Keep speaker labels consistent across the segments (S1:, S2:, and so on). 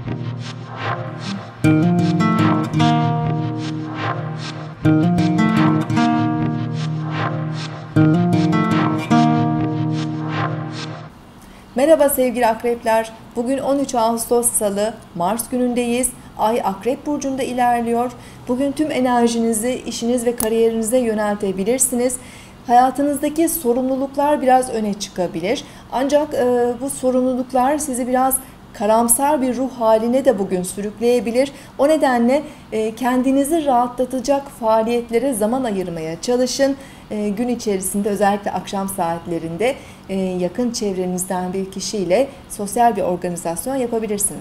S1: Merhaba sevgili akrepler. Bugün 13 Ağustos Salı, Mars günündeyiz. Ay Akrep Burcu'nda ilerliyor. Bugün tüm enerjinizi işiniz ve kariyerinize yöneltebilirsiniz. Hayatınızdaki sorumluluklar biraz öne çıkabilir. Ancak bu sorumluluklar sizi biraz karamsar bir ruh haline de bugün sürükleyebilir. O nedenle kendinizi rahatlatacak faaliyetlere zaman ayırmaya çalışın. Gün içerisinde özellikle akşam saatlerinde yakın çevrenizden bir kişiyle sosyal bir organizasyon yapabilirsiniz.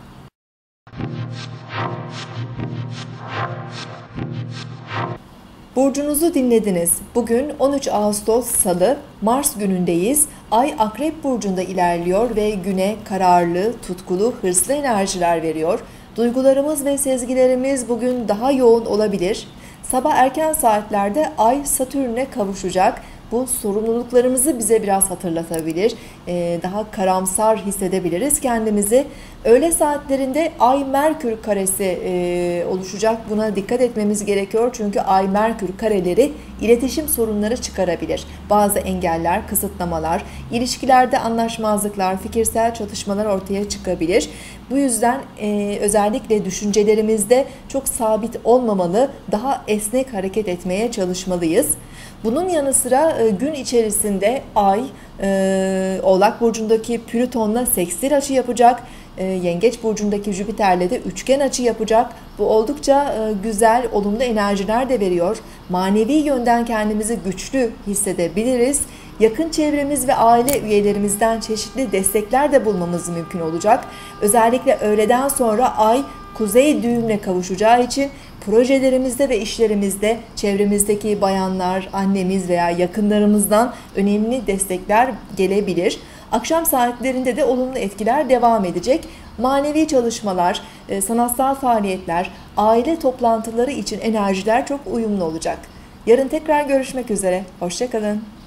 S1: Burcunuzu dinlediniz. Bugün 13 Ağustos Salı, Mars günündeyiz. Ay Akrep Burcu'nda ilerliyor ve güne kararlı, tutkulu, hırslı enerjiler veriyor. Duygularımız ve sezgilerimiz bugün daha yoğun olabilir. Sabah erken saatlerde Ay Satürn'e kavuşacak. Bu sorumluluklarımızı bize biraz hatırlatabilir. Daha karamsar hissedebiliriz kendimizi. Öğle saatlerinde Ay-Merkür karesi oluşacak. Buna dikkat etmemiz gerekiyor. Çünkü Ay-Merkür kareleri iletişim sorunları çıkarabilir. Bazı engeller, kısıtlamalar, ilişkilerde anlaşmazlıklar, fikirsel çatışmalar ortaya çıkabilir. Bu yüzden özellikle düşüncelerimizde çok sabit olmamalı, daha esnek hareket etmeye çalışmalıyız. Bunun yanı sıra gün içerisinde Ay Oğlak Burcu'ndaki Plüton'la sekstil açı yapacak. Yengeç Burcu'ndaki Jüpiter'le de üçgen açı yapacak. Bu oldukça güzel, olumlu enerjiler de veriyor. Manevi yönden kendimizi güçlü hissedebiliriz. Yakın çevremiz ve aile üyelerimizden çeşitli destekler de bulmamız mümkün olacak. Özellikle öğleden sonra Ay Kuzey düğümle kavuşacağı için projelerimizde ve işlerimizde çevremizdeki bayanlar, annemiz veya yakınlarımızdan önemli destekler gelebilir. Akşam saatlerinde de olumlu etkiler devam edecek. Manevi çalışmalar, sanatsal faaliyetler, aile toplantıları için enerjiler çok uyumlu olacak. Yarın tekrar görüşmek üzere. Hoşça kalın.